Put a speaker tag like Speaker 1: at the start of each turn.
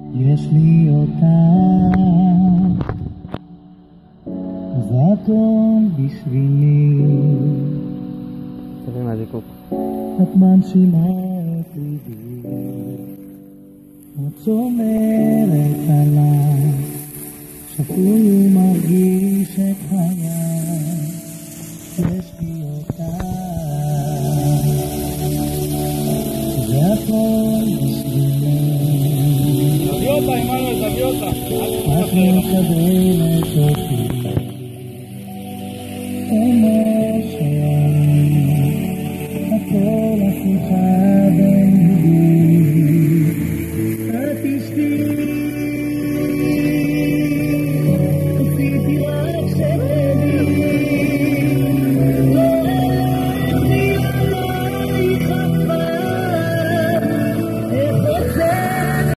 Speaker 1: יש לי אותה, זה הכל בשבילי.
Speaker 2: תראי מה זה קוק.
Speaker 1: את מנשימה את ליבי, את שומרת עליי, שפוי ומרגיש את חיי. יש לי אותה, זה הכל בשבילי.
Speaker 3: תביא אותה, עמנואל, תביא אותה.
Speaker 1: את מקבלת אותי,